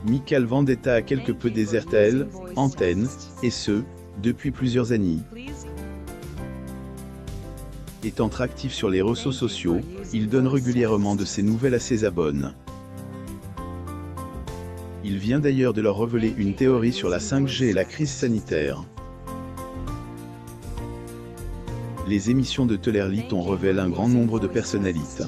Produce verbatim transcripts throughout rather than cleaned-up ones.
Michael Vendetta a quelque peu déserté elle, antenne, et ce, depuis plusieurs années. Étant actif sur les réseaux sociaux, il donne régulièrement de ses nouvelles à ses abonnés. Il vient d'ailleurs de leur révéler une théorie sur la cinq G et la crise sanitaire. Les émissions de télé-réalité ont révélé un grand nombre de personnalités.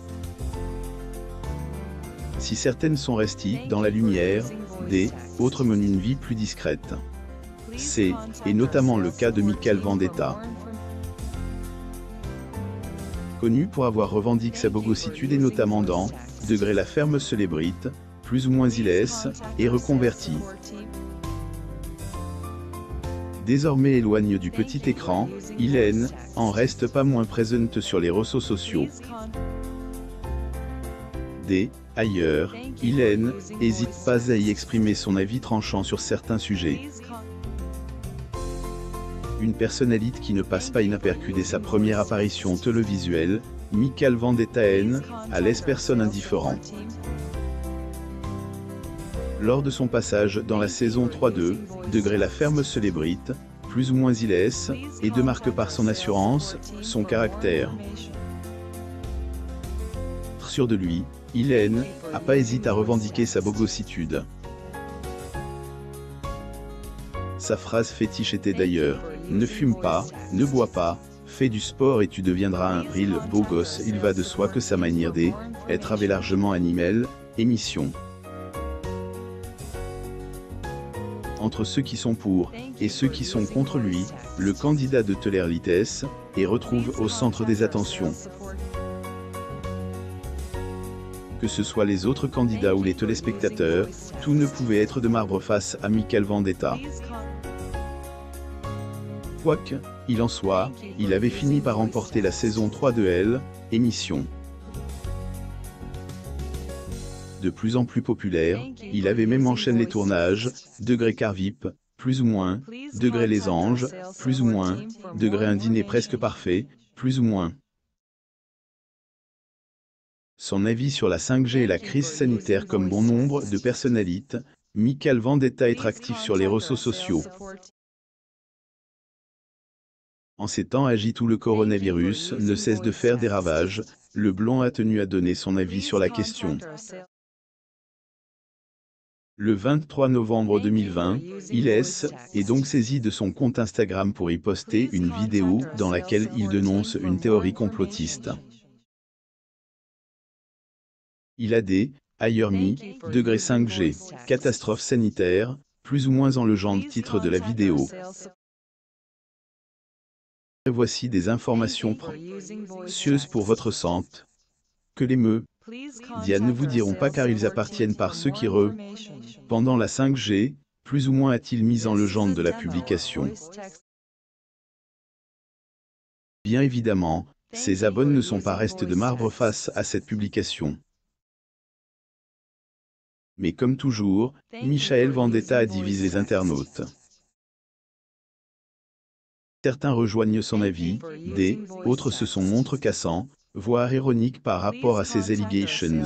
Si certaines sont restées dans la lumière, des autres mènent une vie plus discrète. C'est, et notamment le cas de Michael Vendetta. Connu pour avoir revendiqué sa bogositude et notamment dans Degré la ferme célébrite, plus ou moins il est, et reconverti. Désormais éloigné du petit écran, il en en reste pas moins présente sur les réseaux sociaux. Des ailleurs, il en hésite pas à y exprimer son avis tranchant sur certains sujets. Une personnalité qui ne passe pas inaperçue dès sa première apparition télévisuelle, Michael Vendetta en a laisse personne indifférent. Lors de son passage dans la saison trois de Degré la ferme célébrite, plus ou moins il est, et de marque par son assurance, son caractère. Sûr de lui, il en a pas hésité à revendiquer sa bogositude. Sa phrase fétiche était d'ailleurs « Ne fume pas, ne bois pas, fais du sport et tu deviendras un real beau gosse ». Il va de soi que sa manière d'être avait largement animé l'émission. Entre ceux qui sont pour et ceux qui sont contre lui, le candidat de télé-réalité est retrouve au centre des attentions. Que ce soit les autres candidats ou les téléspectateurs, tout ne pouvait être de marbre face à Michael Vendetta. Quoique, il en soit, il avait fini par remporter la saison trois de L, émission. De plus en plus populaire, il avait même enchaîné les tournages, Degré Carvip, plus ou moins, Degré les anges, plus ou moins, Degré un dîner presque parfait, plus ou moins. Son avis sur la cinq G et la crise sanitaire comme bon nombre de personnalités, Michael Vendetta est actif sur les réseaux sociaux. En ces temps agit où le coronavirus ne cesse de faire des ravages, le blond a tenu à donner son avis sur la question. Le vingt-trois novembre deux mille vingt, il est est donc saisi de son compte Instagram pour y poster une vidéo dans laquelle il dénonce une théorie complotiste. Il a des ailleurs mis Degré cinq G, catastrophe sanitaire, plus ou moins en le genre de titre de la vidéo. Et voici des informations précieuses pour votre santé. Que les me Diane ne vous diront pas car ils appartiennent par ceux qui re. Pendant la cinq G, plus ou moins a-t-il mis en légende de la publication. Bien évidemment, ses abonnés ne sont pas restés de marbre face à cette publication. Mais comme toujours, Michael Vendetta a divisé les internautes. Certains rejoignent son avis, des autres se sont montrés cassants, voire ironiques par rapport à ces allegations.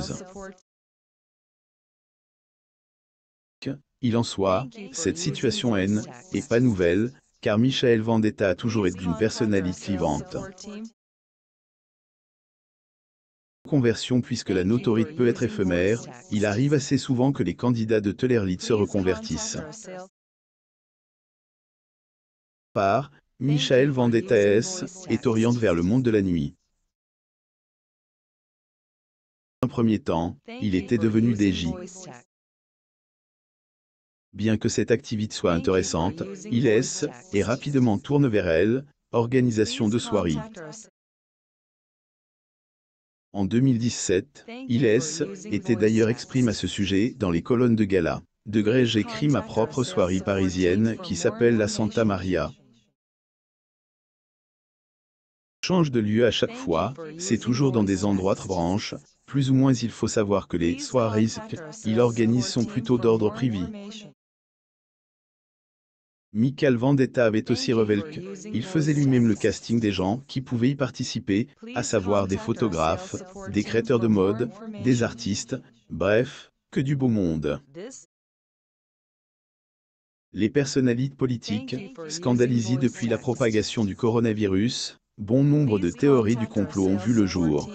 Il en soit, cette situation N est pas nouvelle, car Michael Vendetta a toujours été d'une personnalité clivante. Conversion puisque la notoriété peut être éphémère, il arrive assez souvent que les candidats de télé-réalité se reconvertissent. Par Michael Vendetta est oriente vers le monde de la nuit. Dans un premier temps, il était devenu D J. Bien que cette activité soit intéressante, il est et rapidement tourne vers elle, organisation de soirées. En deux mille dix-sept, il est était d'ailleurs exprimé à ce sujet dans les colonnes de gala. Degré j'écris ma propre soirée parisienne qui s'appelle la Santa Maria. Change de lieu à chaque fois, c'est toujours dans des endroits de branches, plus ou moins il faut savoir que les soirées qu'il organise sont plutôt d'ordre privé. Michael Vendetta avait aussi révélé qu'il faisait lui-même le casting des gens qui pouvaient y participer, à savoir des photographes, des créateurs de mode, des artistes, bref, que du beau monde. Les personnalités politiques, scandalisées depuis la propagation du coronavirus, bon nombre de théories du complot ont vu le jour.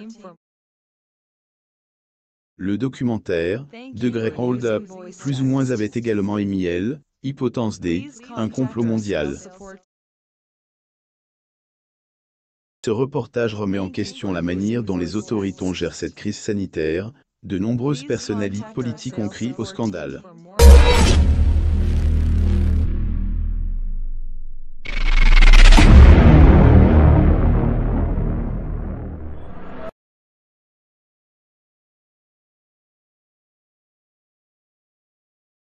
Le documentaire, The Great Hold Up, plus ou moins avait également émis elle, hypothèse D, un complot mondial. Ce reportage remet en question la manière dont les autorités gèrent cette crise sanitaire. De nombreuses personnalités politiques ont crié au scandale.